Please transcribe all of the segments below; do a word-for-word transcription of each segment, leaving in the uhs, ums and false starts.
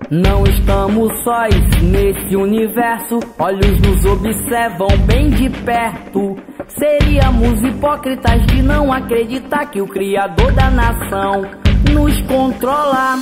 Não estamos sós nesse universo, olhos nos observam bem de perto. Seríamos hipócritas de não acreditar que o Criador da nação nos controla.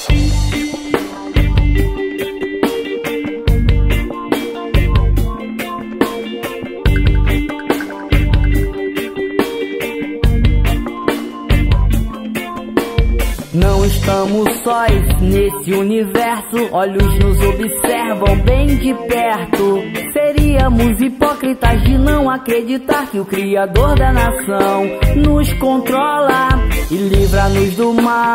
Não estamos sós nesse universo, olhos nos observam bem de perto. Seríamos hipócritas de não acreditar que o Criador da nação nos controla e livra-nos do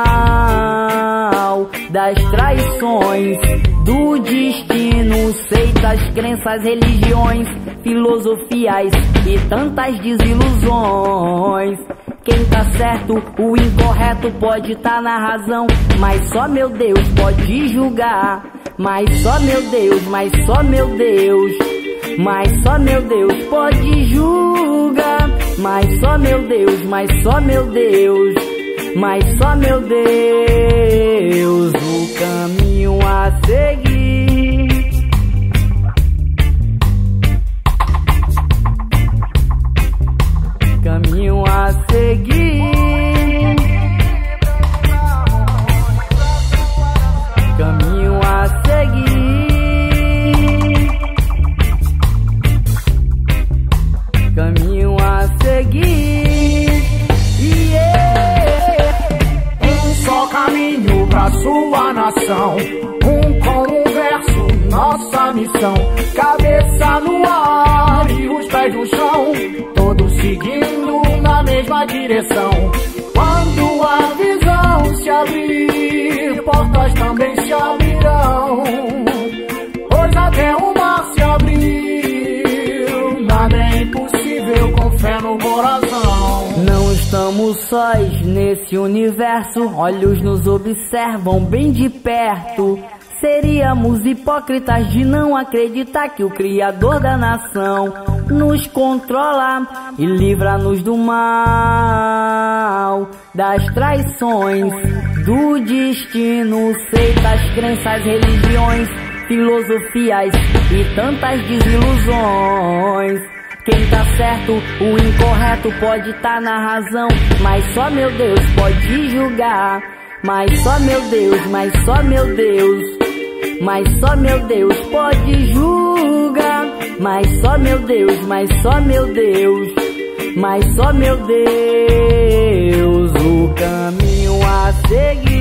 mal, das traições, do destino, seitas, crenças, religiões, filosofias e tantas desilusões. Quem tá certo, o incorreto pode tá na razão, mas só meu Deus pode julgar. Mas só meu Deus, mas só meu Deus, mas só meu Deus pode julgar. Mas só meu Deus, mas só meu Deus, mas só meu Deus, o caminho a seguir. Caminho a seguir. Caminho a seguir. Caminho a seguir. Yeah. Um só caminho pra sua nação, um com um verso, nossa missão. Cabeça no ar e os pés no chão, todos seguindo na mesma direção. Quando a visão se abrir, portas também se abrirão, pois até o mar se abriu. Nada é impossível com fé no coração. Não estamos sós nesse universo, olhos nos observam bem de perto. Seríamos hipócritas de não acreditar que o Criador da nação nos controla e livra-nos do mal, das traições, do destino, seitas, crenças, religiões, filosofias e tantas desilusões. Quem tá certo, o incorreto pode tá na razão, mas só meu Deus pode julgar. Mas só meu Deus, mas só meu Deus, mas só meu Deus pode julgar. Mas só meu Deus, mas só meu Deus, mas só meu Deus, o caminho a seguir.